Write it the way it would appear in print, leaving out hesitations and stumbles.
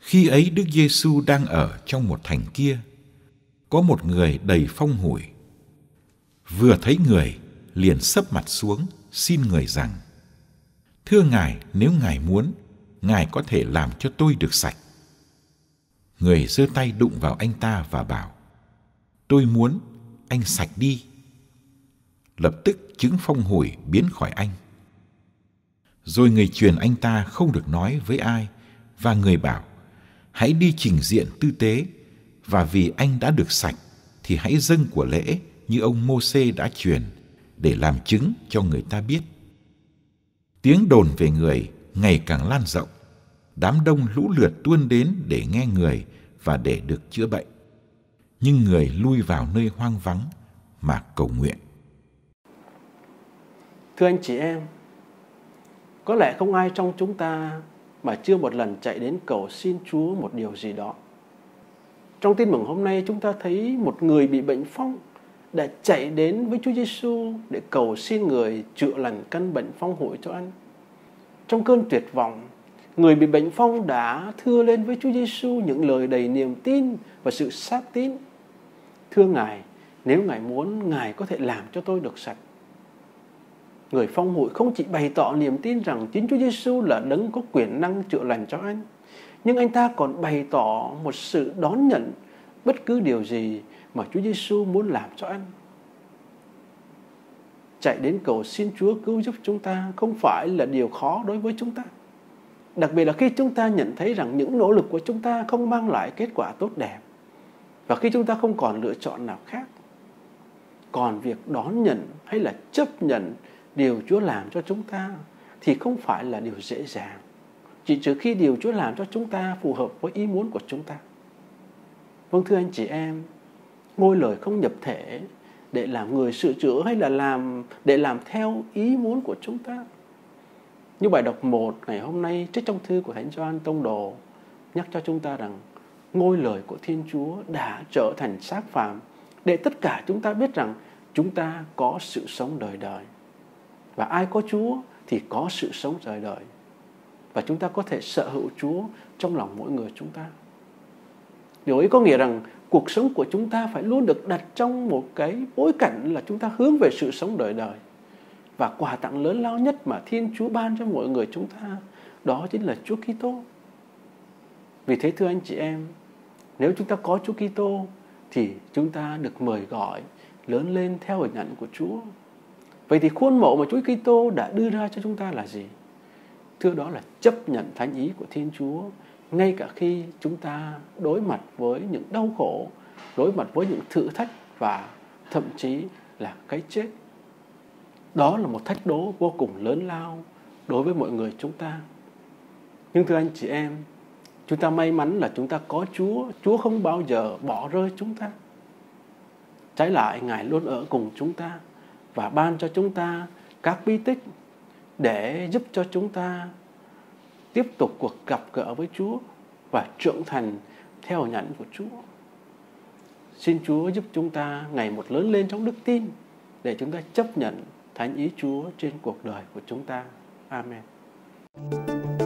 Khi ấy Đức Giêsu đang ở trong một thành kia, có một người đầy phong hủi. Vừa thấy người, liền sấp mặt xuống, xin người rằng: Thưa Ngài, nếu Ngài muốn, Ngài có thể làm cho tôi được sạch. Người giơ tay đụng vào anh ta và bảo: Tôi muốn, anh sạch đi. Lập tức chứng phong hủi biến khỏi anh. Rồi người truyền anh ta không được nói với ai, và người bảo: Hãy đi trình diện tư tế, và vì anh đã được sạch, thì hãy dâng của lễ như ông Mô-sê đã truyền, để làm chứng cho người ta biết. Tiếng đồn về người ngày càng lan rộng, đám đông lũ lượt tuôn đến để nghe người và để được chữa bệnh. Nhưng người lui vào nơi hoang vắng mà cầu nguyện. Thưa anh chị em, có lẽ không ai trong chúng ta mà chưa một lần chạy đến cầu xin Chúa một điều gì đó. Trong tin mừng hôm nay, chúng ta thấy một người bị bệnh phong đã chạy đến với Chúa Giêsu để cầu xin người chữa lành căn bệnh phong hủi cho anh. Trong cơn tuyệt vọng, người bị bệnh phong đã thưa lên với Chúa Giêsu những lời đầy niềm tin và sự xác tín. Thưa Ngài, nếu Ngài muốn, Ngài có thể làm cho tôi được sạch. Người phong hủi không chỉ bày tỏ niềm tin rằng chính Chúa Giêsu là đấng có quyền năng chữa lành cho anh, nhưng anh ta còn bày tỏ một sự đón nhận bất cứ điều gì mà Chúa Giêsu muốn làm cho anh. Chạy đến cầu xin Chúa cứu giúp chúng ta không phải là điều khó đối với chúng ta. Đặc biệt là khi chúng ta nhận thấy rằng những nỗ lực của chúng ta không mang lại kết quả tốt đẹp, và khi chúng ta không còn lựa chọn nào khác. Còn việc đón nhận hay là chấp nhận điều Chúa làm cho chúng ta thì không phải là điều dễ dàng, chỉ trừ khi điều Chúa làm cho chúng ta phù hợp với ý muốn của chúng ta. Vâng, thưa anh chị em, ngôi lời không nhập thể để làm người sửa chữa hay là để làm theo ý muốn của chúng ta. Như bài đọc 1 ngày hôm nay trích trong thư của Thánh Gioan Tông Đồ nhắc cho chúng ta rằng ngôi lời của Thiên Chúa đã trở thành xác phàm để tất cả chúng ta biết rằng chúng ta có sự sống đời đời. Và ai có Chúa thì có sự sống đời đời. Và chúng ta có thể sở hữu Chúa trong lòng mỗi người chúng ta. Điều ấy có nghĩa rằng cuộc sống của chúng ta phải luôn được đặt trong một cái bối cảnh là chúng ta hướng về sự sống đời đời. Và quà tặng lớn lao nhất mà Thiên Chúa ban cho mỗi người chúng ta, đó chính là Chúa Kitô. Vì thế thưa anh chị em, nếu chúng ta có Chúa Kitô thì chúng ta được mời gọi lớn lên theo hình ảnh của Chúa. Vậy thì khuôn mẫu mà Chúa Kitô đã đưa ra cho chúng ta là gì? Thưa, đó là chấp nhận thánh ý của Thiên Chúa, ngay cả khi chúng ta đối mặt với những đau khổ, đối mặt với những thử thách và thậm chí là cái chết. Đó là một thách đố vô cùng lớn lao đối với mọi người chúng ta. Nhưng thưa anh chị em, chúng ta may mắn là chúng ta có Chúa. Chúa không bao giờ bỏ rơi chúng ta. Trái lại, Ngài luôn ở cùng chúng ta và ban cho chúng ta các bí tích để giúp cho chúng ta tiếp tục cuộc gặp gỡ với Chúa và trưởng thành theo hình ảnh của Chúa. Xin Chúa giúp chúng ta ngày một lớn lên trong đức tin để chúng ta chấp nhận thánh ý Chúa trên cuộc đời của chúng ta. Amen.